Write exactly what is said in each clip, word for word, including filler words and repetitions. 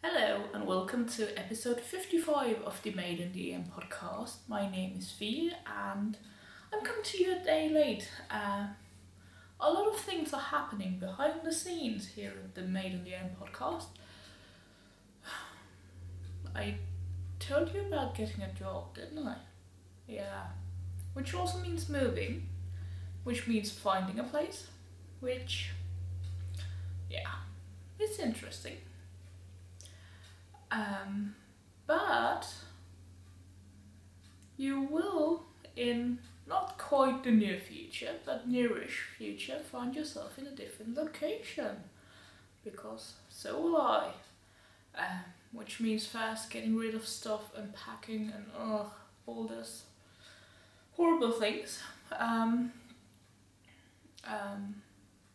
Hello and welcome to episode fifty-five of the Made in the End podcast. My name is Fie and I'm coming to you a day late. Uh, a lot of things are happening behind the scenes here at the Made in the End podcast. I told you about getting a job, didn't I? Yeah. Which also means moving, which means finding a place, which, yeah, it's interesting. Um, but you will, in not quite the near future, but nearish future, find yourself in a different location. Because so will I. Um, which means first getting rid of stuff, unpacking, and ugh, all this horrible things. Um, um,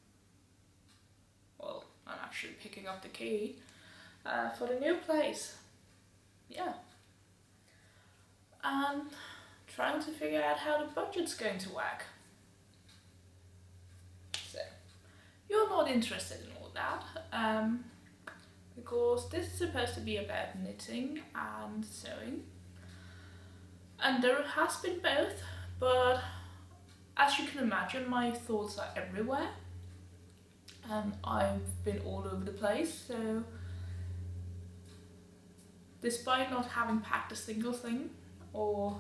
well, I'm actually picking up the key uh, for the new place. Yeah. And trying to figure out how the budget's going to work. So, you're not interested in all that, um, because this is supposed to be about knitting and sewing. And there has been both, but as you can imagine, my thoughts are everywhere. And I've been all over the place, so despite not having packed a single thing or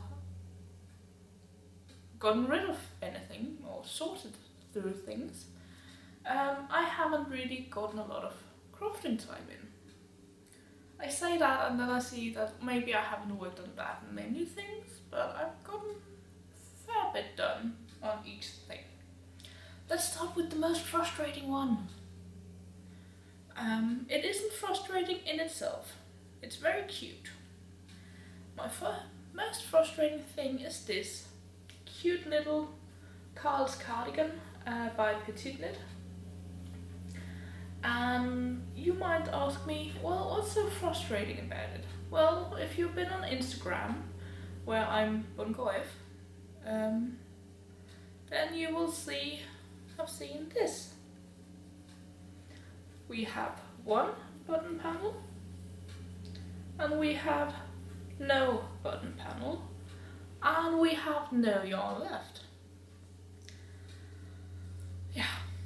gotten rid of anything or sorted through things, um, I haven't really gotten a lot of crafting time in. I say that and then I see that maybe I haven't worked on that many things, but I've gotten a fair bit done on each thing. Let's start with the most frustrating one. Um, it isn't frustrating in itself. It's very cute. My fir- most frustrating thing is this cute little Carl's cardigan uh, by Petite Knit. And you might ask me, well, what's so frustrating about it? Well, if you've been on Instagram, where I'm Bongoef, um, then you will see, have seen this. We have one button panel, and we have no button panel, and we have no yarn left. Yeah.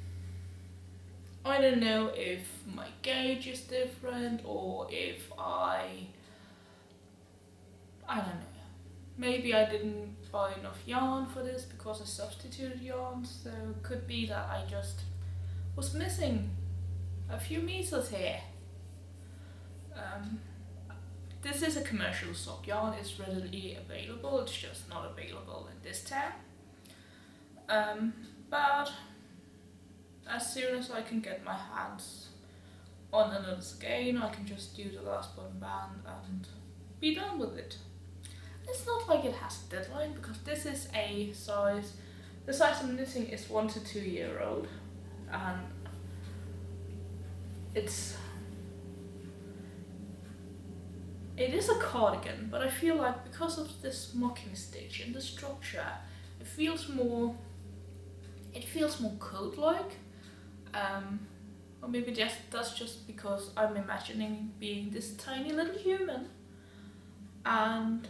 I don't know if my gauge is different or if I, I don't know. Maybe I didn't buy enough yarn for this because I substituted yarn, so it could be that I just was missing a few meters here. Um, this is a commercial sock yarn, it's readily available, it's just not available in this town. Um, but as soon as I can get my hands on another skein, I can just do the last button band and be done with it. It's not like it has a deadline because this is a size, the size I'm knitting is one to two year old, and it's, it is a cardigan, but I feel like because of this mocking stitch and the structure, it feels more, it feels more coat-like. Um, or maybe just, that's just because I'm imagining being this tiny little human and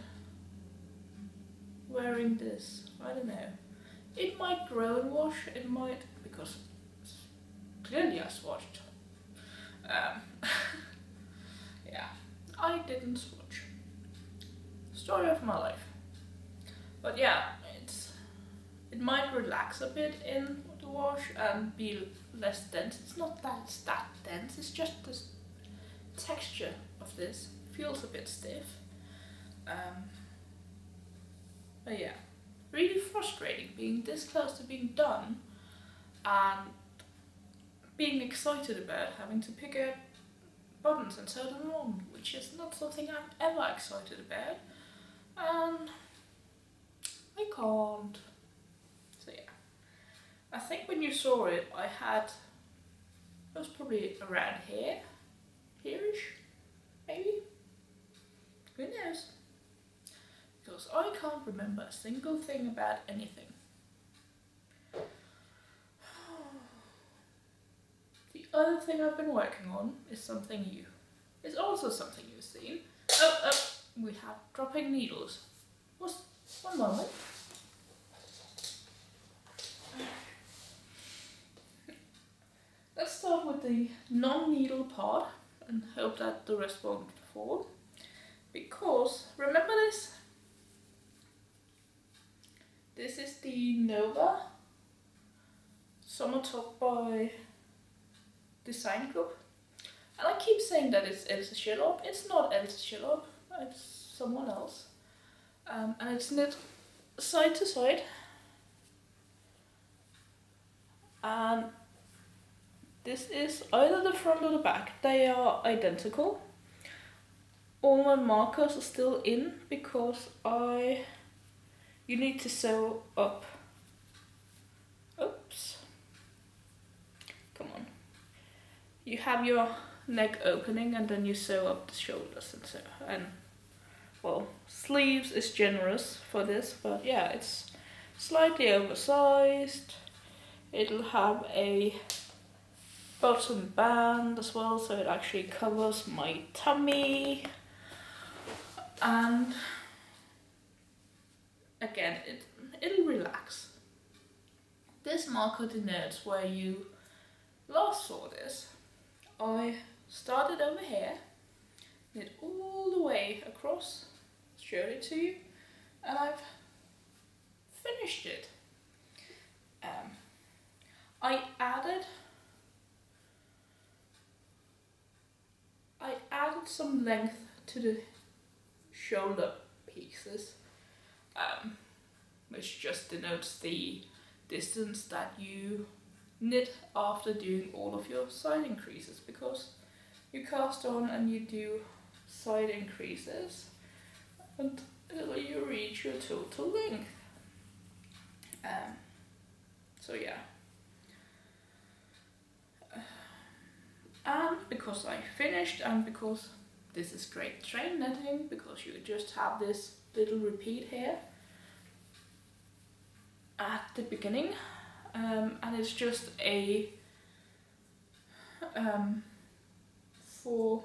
wearing this. I don't know. It might grow and wash, it might, because clearly I swatched. Um, yeah, I didn't swatch. Story of my life. But yeah, it's, it might relax a bit in the wash and be less dense. It's not that it's that dense, it's just this texture of this feels a bit stiff. Um, but yeah, really frustrating being this close to being done and being excited about having to pick out buttons and sew them on, which is not something I'm ever excited about, and I can't. So yeah. I think when you saw it, I had, it was probably around here, here-ish, maybe, who knows, because I can't remember a single thing about anything. The other thing I've been working on is something new. is also something you've seen. Oh, oh, we have dropping needles. Just one moment. Let's start with the non-needle part and hope that the rest won't fall. Because, remember this? This is the Nova Summer Top by Design Club. And I keep saying that it's Else Kjellop. It's not Else Kjellop, it's someone else. Um, and it's knit side to side. And this is either the front or the back. They are identical. All my markers are still in because I... You need to sew up. Oops. Come on. You have your neck opening and then you sew up the shoulders and so and well, sleeves is generous for this, but yeah, it's slightly oversized. It'll have a bottom band as well, so it actually covers my tummy. And again, it, it'll relax. This marker denotes where you last saw this. I started over here, knit all the way across, showed it to you, and I've finished it. Um, I added I added some length to the shoulder pieces, um, which just denotes the distance that you knit after doing all of your side increases, because you cast on and you do side increases until you reach your total length. Um, so yeah. And because I finished, and because this is great train knitting, because you just have this little repeat here at the beginning, um, and it's just a um, four,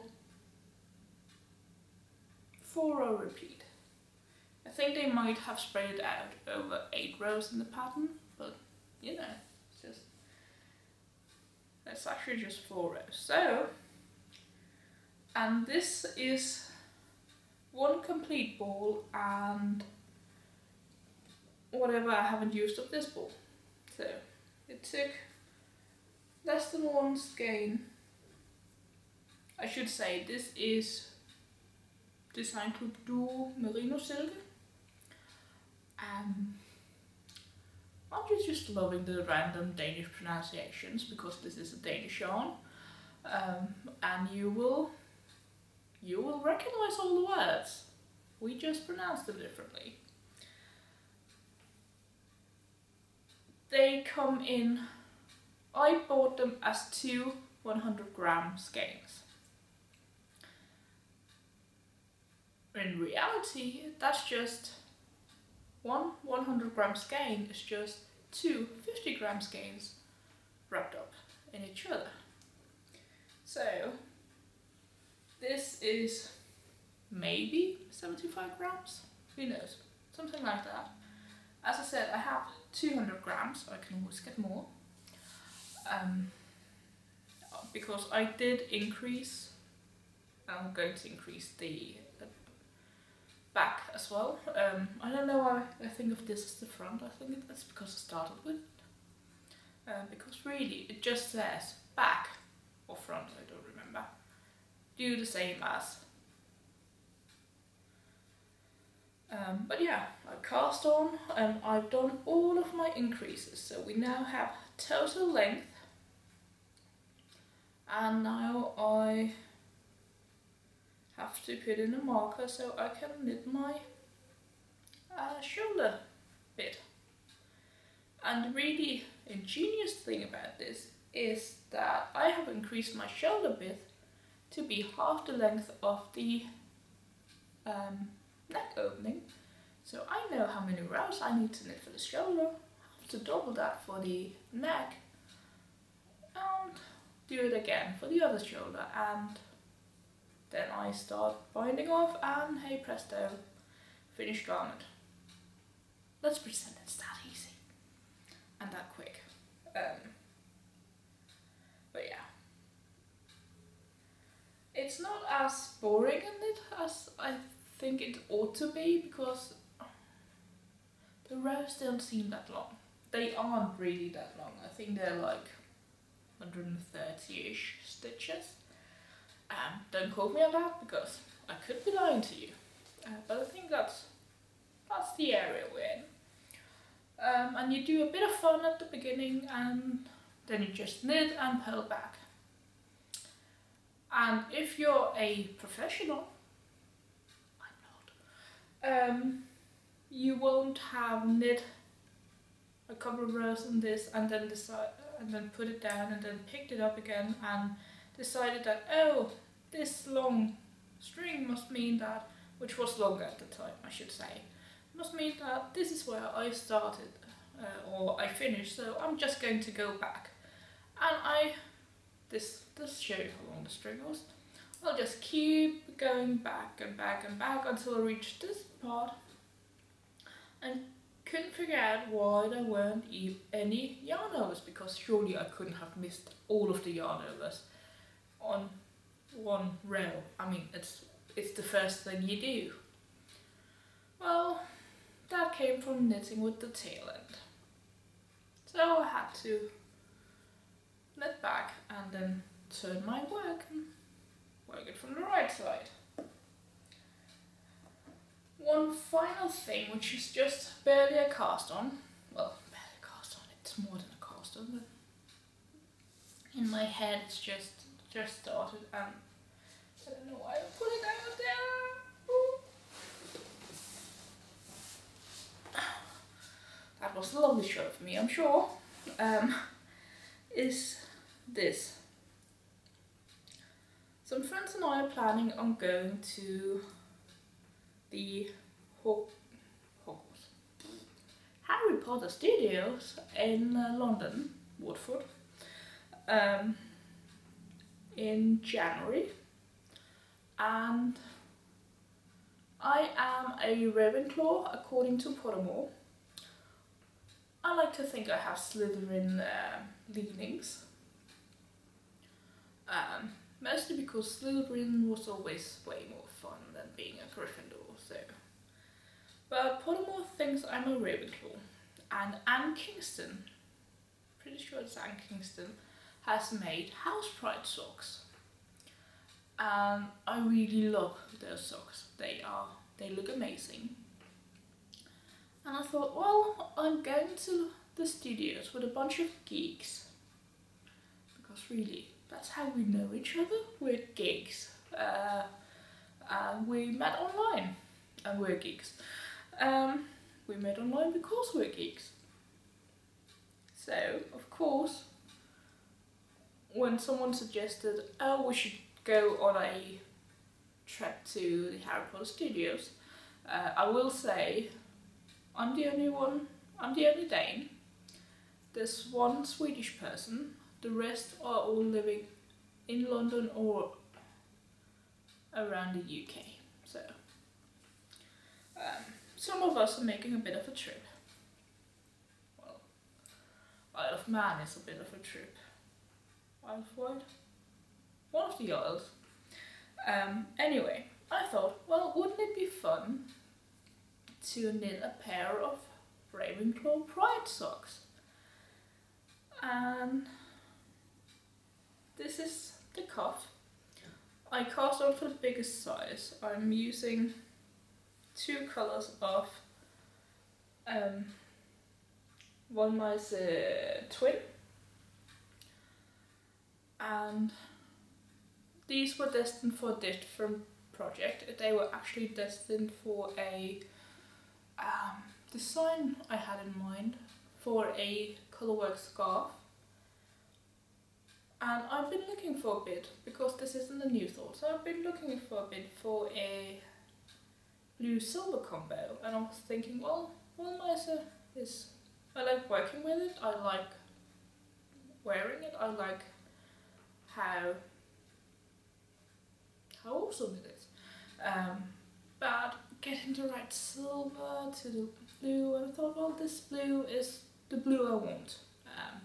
four row repeat. I think they might have spread it out over eight rows in the pattern, but you know, it's just, it's actually just four rows. So, and this is one complete ball and whatever I haven't used of this ball. So it took less than one skein. I should say this is Design Club Duo Merino Silke. Um, I'm just, just loving the random Danish pronunciations because this is a Danish yarn, um, and you will you will recognize all the words. We just pronounce them differently. They come in, I bought them as two one hundred gram skeins. In reality, that's just one one hundred gram skein is just two fifty gram skeins wrapped up in each other. So this is maybe seventy-five grams, who knows, something like that. As I said, I have two hundred grams, so I can always get more. Um, because I did increase, I'm going to increase the uh, back as well. Um, I don't know why I think of this as the front. I think that's because I started with it. Uh, because really, it just says back or front, I don't remember. Do the same as. Um, but yeah, I cast on and I've done all of my increases. So we now have total length. And now I have to put in a marker so I can knit my uh, shoulder bit. And the really ingenious thing about this is that I have increased my shoulder bit to be half the length of the um, neck opening. So I know how many rows I need to knit for the shoulder, I have to double that for the neck, and do it again for the other shoulder, and Then I start binding off and hey presto, finished garment. Let's pretend it's that easy and that quick. Um, but yeah. It's not as boring in it as I think it ought to be, because the rows don't seem that long. They aren't really that long. I think they're like one hundred thirty-ish stitches. Um, don't quote me on that because I could be lying to you. Uh, but I think that's that's the area we're in. Um, and you do a bit of fun at the beginning and then you just knit and purl back. And if you're a professional, I'm not, um, you won't have knit a couple of rows on this and then decide and then put it down and then picked it up again and decided that, oh, this long string must mean that, which was longer at the time I should say, must mean that this is where I started uh, or I finished, so I'm just going to go back. And I, this, this shows you how long the string was, I'll just keep going back and back and back until I reach this part and couldn't figure out why there weren't e any yarn overs, because surely I couldn't have missed all of the yarn overs on one row. I mean, it's it's the first thing you do. Well, that came from knitting with the tail end. So I had to knit back and then turn my work and work it from the right side. One final thing, which is just barely a cast on, well, barely a cast on, it's more than a cast on, but in my head it's just just started and I don't know why I put it out there. That was a lovely shot for me, I'm sure. Um, is this. Some friends and I are planning on going to the Ho Hogwarts Harry Potter Studios in uh, London, Watford, um, in January, and I am a Ravenclaw according to Pottermore. I like to think I have Slytherin uh, leanings, um, mostly because Slytherin was always way more fun than being a Gryffindor. So, but Pottermore thinks I'm a Ravenclaw, and Anne Kingston, pretty sure it's Anne Kingston, has made House Pride socks. And I really love those socks. They are, they look amazing. And I thought, well, I'm going to the studios with a bunch of geeks, because really, that's how we know each other. We're geeks. Uh, and we met online. And we're geeks. Um, we met online because we're geeks. So, of course, when someone suggested, oh, we should go on a trip to the Harry Potter Studios, uh, I will say, I'm the only one, I'm the only Dane. There's one Swedish person, the rest are all living in London or around the U K. So, um, some of us are making a bit of a trip. Well, Isle of Man is a bit of a trip. Isle of Wight? One of the Isles. Um, anyway, I thought, well, wouldn't it be fun to knit a pair of Ravenclaw Pride socks? And this is the cuff. I cast on for the biggest size. I'm using two colours of um, one is a twin, and these were destined for a different project. They were actually destined for a um, design I had in mind for a colourwork scarf. And I've been looking for a bit, because this isn't a new thought, so I've been looking for a bit for a blue silver combo, and I was thinking, well, Woolmizer is, I like working with it, I like wearing it, I like how how awesome it is. Um, but getting the right silver to the blue, and I thought, well, this blue is the blue I want. Um,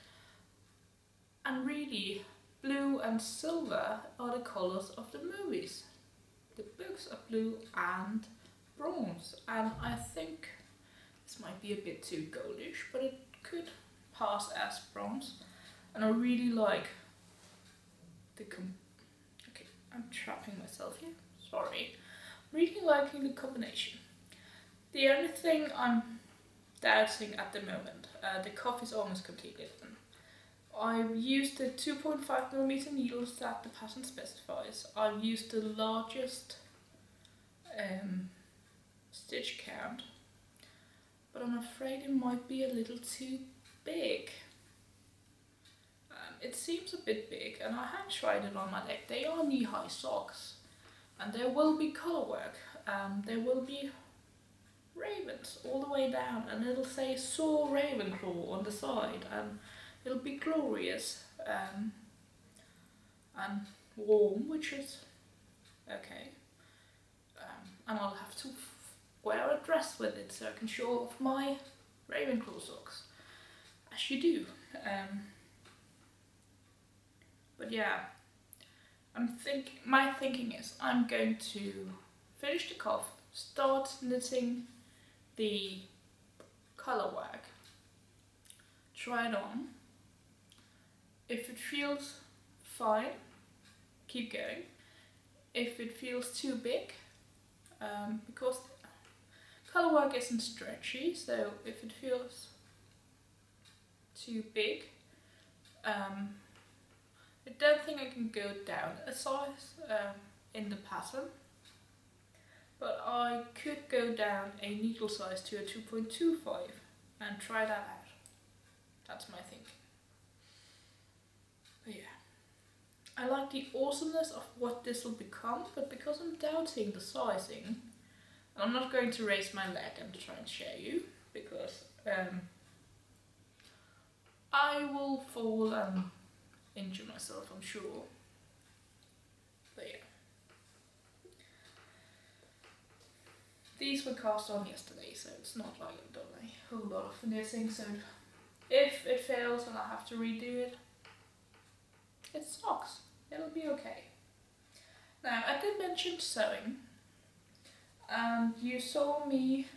and really, blue and silver are the colors of the movies. The books are blue and bronze, and I think this might be a bit too goldish, but it could pass as bronze. And I really like the com okay, I'm trapping myself here, sorry. Really liking the combination. The only thing I'm doubting at the moment, uh, the coffee is almost completely done. I've used the two point five millimeter needles that the pattern specifies. I've used the largest um, stitch count, but I'm afraid it might be a little too big. Um, it seems a bit big, and I have tried it on my leg. They are knee-high socks, and there will be color work. Um, there will be ravens all the way down, and it'll say Saw Ravenclaw on the side, and it'll be glorious um, and warm, which is okay. Um, and I'll have to wear a dress with it so I can show off my Ravenclaw socks, as you do. Um, but yeah, I'm think my thinking is I'm going to finish the cuff, start knitting the color work, try it on. If it feels fine, keep going. If it feels too big, um, because color work isn't stretchy, so if it feels too big, um, I don't think I can go down a size um, in the pattern, but I could go down a needle size to a two point two five and try that out. That's my thinking. But yeah, I like the awesomeness of what this will become, but because I'm doubting the sizing, and I'm not going to raise my leg and try and show you, because um, I will fall and injure myself, I'm sure. But yeah. These were cast on yesterday, so it's not like I've done a whole lot of knitting, so if it fails and I have to redo it, it socks. It'll be okay. Now, I did mention sewing, and you saw me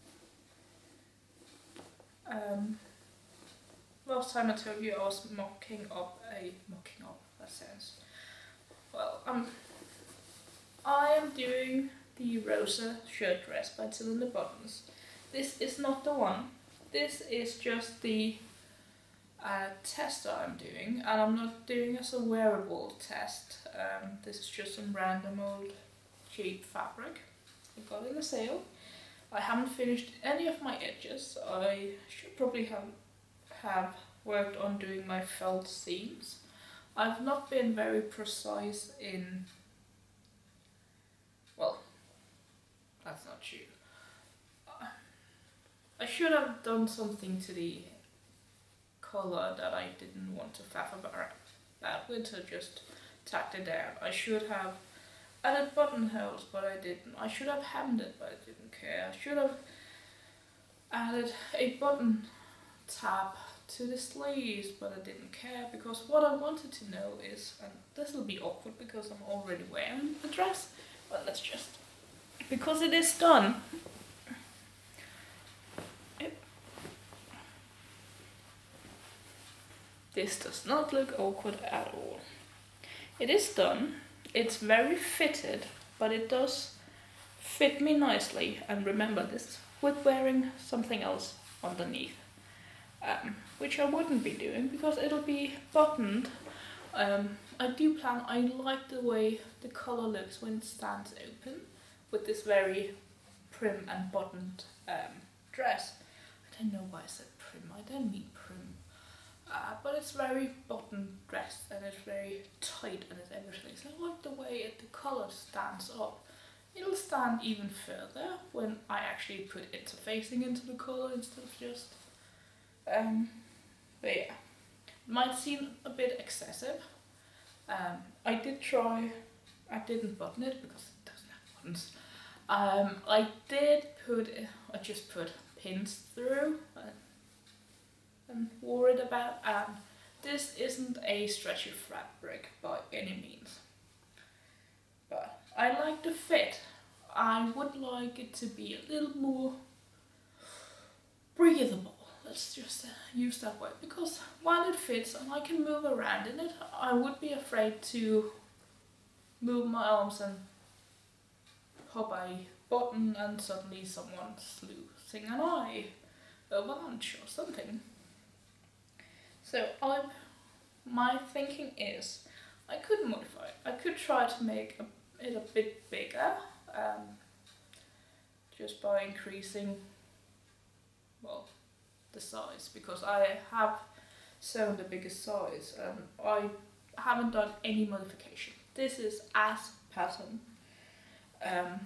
um, last time I told you I was mocking up a mocking up. That sounds well. Um, I am doing the Rosa shirt dress by Cylinder Buttons. This is not the one. This is just the uh, test that I'm doing, and I'm not doing as a wearable test. Um, this is just some random old cheap fabric I got in a sale. I haven't finished any of my edges. I should probably have have worked on doing my felt seams. I've not been very precise in, well, that's not true. I should have done something to the colour that I didn't want to faff about with, so just tacked it down. I should have added buttonholes, but I didn't. I should have hemmed it, but I didn't care. I should have added a button tab to the sleeves, but I didn't care, because what I wanted to know is, and this will be awkward because I'm already wearing the dress, but let's just, because it is done. It, this does not look awkward at all. It is done. It's very fitted, but it does fit me nicely. And remember, this is with wearing something else underneath, um, which I wouldn't be doing because it'll be buttoned. Um, I do plan, I like the way the collar looks when it stands open with this very prim and buttoned um, dress. I don't know why I said prim, I don't mean prim. Uh, but it's very button dress, and it's very tight and it's everything. So I like the way it, the collar stands up. It'll stand even further when I actually put interfacing into the collar instead of just. Um, but yeah, it might seem a bit excessive. Um, I did try I didn't button it because it doesn't have buttons. Um, I did put, I just put pins through and, and wore it about, and this isn't a stretchy fabric by any means. But I like the fit. I would like it to be a little more breathable. Let's just uh, use that word, because while it fits and I can move around in it, I would be afraid to move my arms and pop a button and suddenly someone's losing an eye over lunch or something. So I, my thinking is I could modify it. I could try to make a, it a bit bigger, um, just by increasing, well, the size, because I have sewn the biggest size and I haven't done any modification. This is as pattern. Um,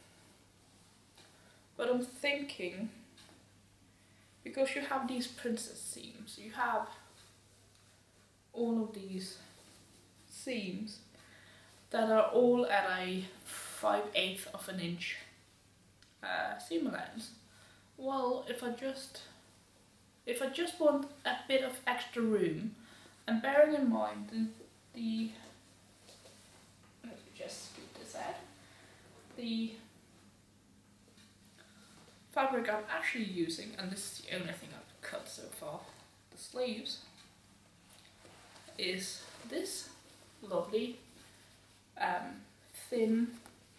but I'm thinking, because you have these princess seams, you have all of these seams that are all at a five eighths of an inch uh, seam allowance. Well, if I just if I just want a bit of extra room, and bearing in mind the, the let me just scoot this out, the fabric I'm actually using, and this is the only thing I've cut so far, the sleeves, is this lovely um, thin,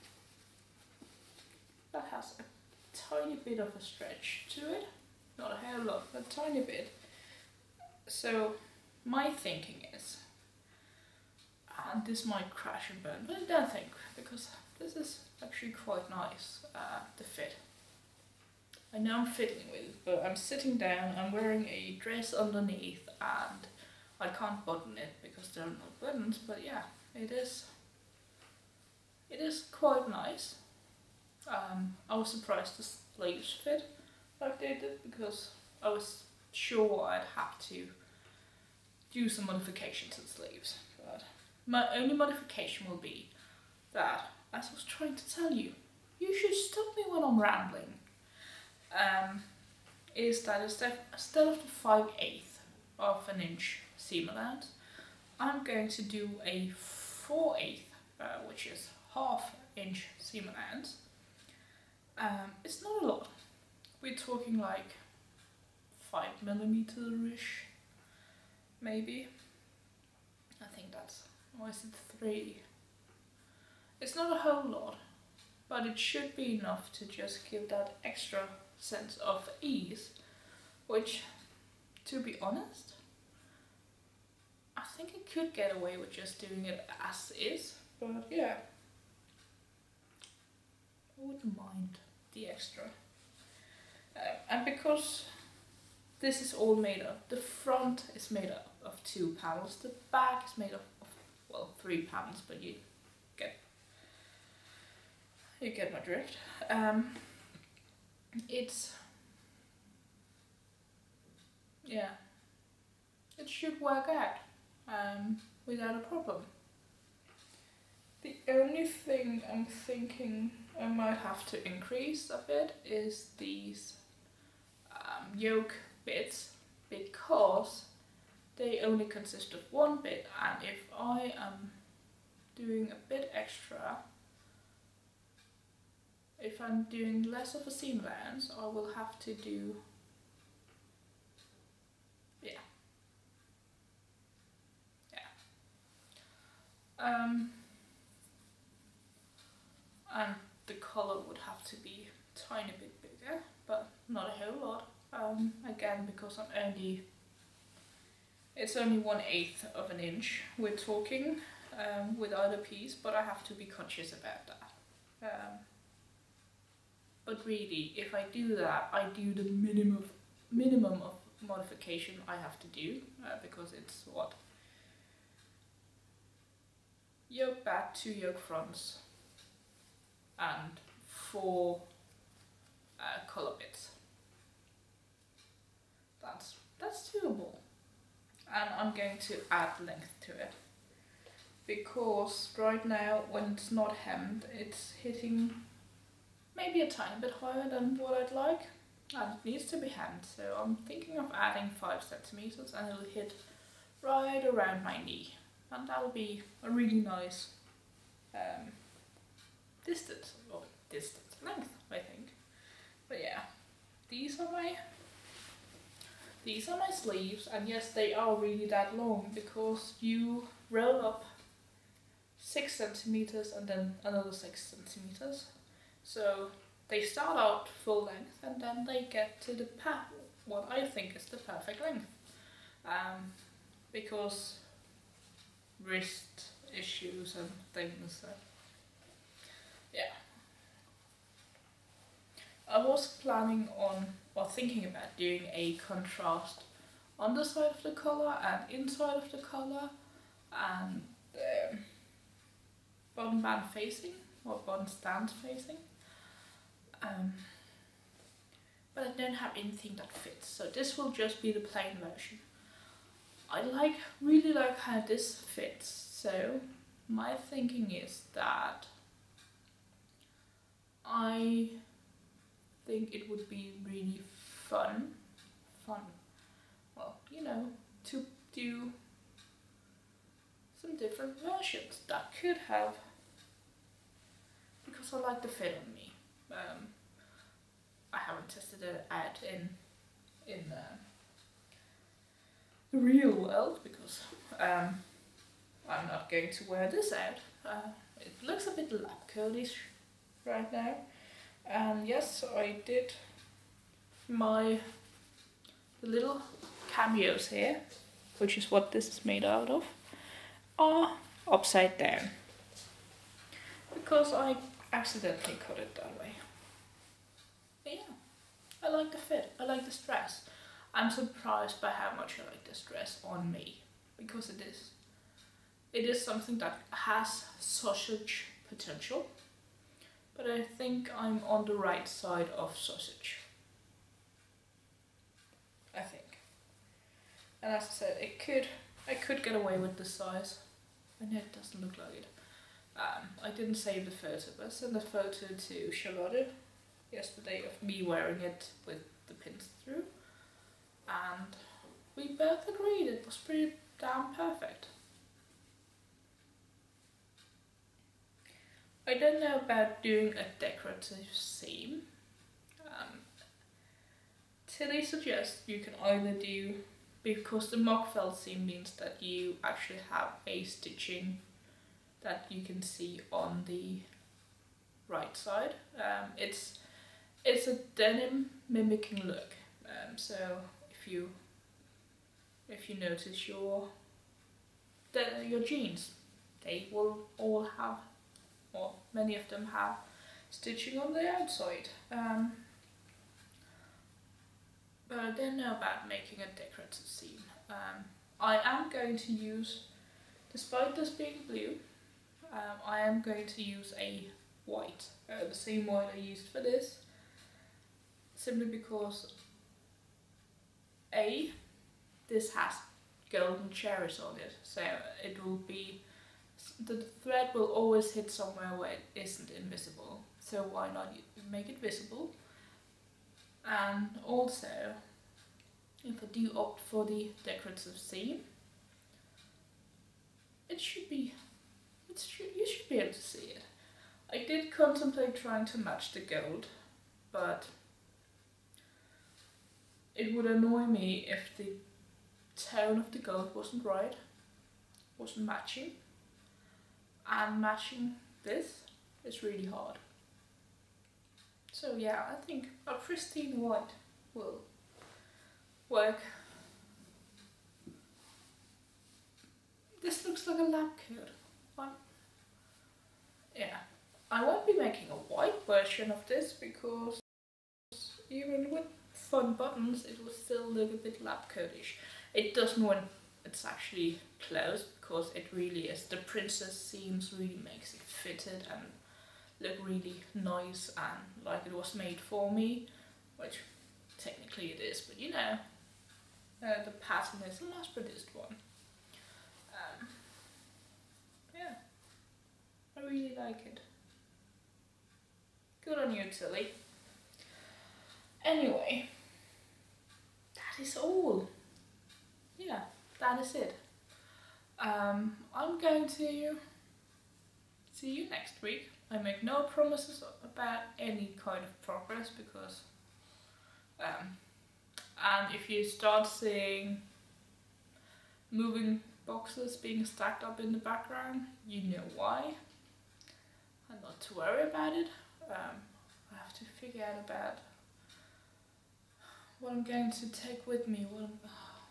that has a tiny bit of a stretch to it, not a whole lot, but a tiny bit. So my thinking is, and this might crash and burn, but I don't think, because this is actually quite nice, uh, the fit. I know I'm fiddling with it, but I'm sitting down, I'm wearing a dress underneath, and I can't button it because there are no buttons, but yeah, it is, it is quite nice. Um, I was surprised the sleeves fit like they did, because I was sure I'd have to do some modifications to the sleeves. But my only modification will be that, as I was trying to tell you, you should stop me when I'm rambling, um, is that instead, instead of the five eighths of an inch seam allowance, I'm going to do a four eighths, uh, which is half inch seam allowance. Um, it's not a lot. We're talking like five millimeter-ish, maybe. I think that's, or is it three? It's not a whole lot, but it should be enough to just give that extra sense of ease, which, to be honest, I think I could get away with just doing it as is, but yeah, I wouldn't mind the extra. Uh, and because this is all made up, the front is made up of two panels, the back is made up of, well, three panels, but you get you get my drift. Um, it's, yeah, it should work out um, without a problem. The only thing I'm thinking I might have to increase a bit is these um, yoke bits, because they only consist of one bit, and if I am doing a bit extra, if I'm doing less of a seam allowance, I will have to do, yeah, yeah. Um, and the colour would have to be a tiny bit bigger, but not a whole lot. Um, again, because I'm only, it's only one eighth of an inch we're talking um, with either piece, but I have to be conscious about that. Um, but really, if I do that, I do the minimum minimum of modification I have to do, uh, because it's what? Yoke back, two yoke fronts, and four uh, colour bits. That's that's doable, and I'm going to add length to it, because right now when it's not hemmed, it's hitting maybe a tiny bit higher than what I'd like, and it needs to be hemmed. So I'm thinking of adding five centimeters, and it'll hit right around my knee, and that'll be a really nice um, distance or distance length, I think. But yeah, these are my these are my sleeves, and yes, they are really that long because you roll up six centimeters and then another six centimeters. So they start out full length and then they get to the pa what I think is the perfect length. Um, because wrist issues and things. So yeah. I was planning on or thinking about doing a contrast on the side of the collar and inside of the collar and um, bottom band facing or bottom stand facing. Um, but I don't have anything that fits, so this will just be the plain version. I like, really like how this fits, so my thinking is that I think it would be really fun, fun, well, you know, to do some different versions that could have, because I like the fit on me. Um, I haven't tested it out in in uh, the real world because um, I'm not going to wear this out. Uh, it looks a bit lab coat-ish right now. And yes, I did my the little cameos here, which is what this is made out of, are upside down because I accidentally cut it that way. But yeah, I like the fit, I like the stress. I'm surprised by how much I like the stress on me, because it is. It is something that has sausage potential, but I think I'm on the right side of sausage. I think. And as I said, it could, I could get away with the size. I know it doesn't look like it. Um, I didn't save the photo, but I sent the photo to Charlotte yesterday of me wearing it with the pins through, and we both agreed it was pretty damn perfect. I don't know about doing a decorative seam. Um, Tilly suggests you can either do, because the mock felt seam means that you actually have a stitching that you can see on the right side. Um, it's it's a denim mimicking look. Um, so if you if you notice your the, your jeans, they will all have, or many of them have, stitching on the outside. Um, but I don't know about making a decorative seam. Um, I am going to use, despite this being blue, Um, I am going to use a white, uh, the same white I used for this, simply because A, this has golden cherries on it, so it will be, the thread will always hit somewhere where it isn't invisible, so why not make it visible? And also, if I do opt for the decorative seam, it should be It's true, you should be able to see it. I did contemplate trying to match the gold, but it would annoy me if the tone of the gold wasn't right, wasn't matching, and matching this is really hard. So yeah, I think a pristine white will work. This looks like a lab coat. Fun. Yeah, I won't be making a white version of this because even with fun buttons it will still look a bit lab coat-ish. It doesn't when it's actually closed, because it really is. The princess seams really makes it fitted and look really nice and like it was made for me, which technically it is, but you know, uh, the pattern is a mass produced one. Um, yeah. like it. Good on you, Tilly. Anyway, that is all. Yeah, that is it. Um, I'm going to see you next week. I make no promises about any kind of progress because um, and if you start seeing moving boxes being stacked up in the background, you know why. I'm not to worry about it. Um, I have to figure out about what I'm going to take with me. What I'm,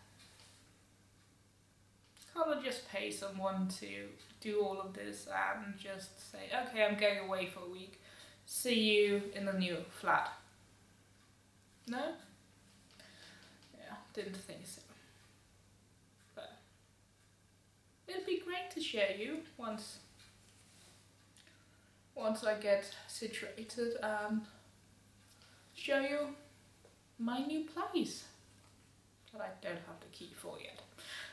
can't I just pay someone to do all of this and just say, okay, I'm going away for a week. See you in the new flat. No? Yeah, didn't think so. But it'd be great to share you once once I get situated and show you my new place that I don't have the key for yet.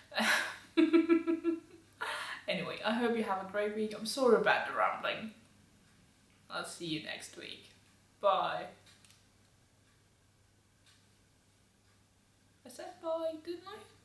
Anyway, I hope you have a great week. I'm sorry about the rambling. I'll see you next week. Bye. I said bye, didn't I?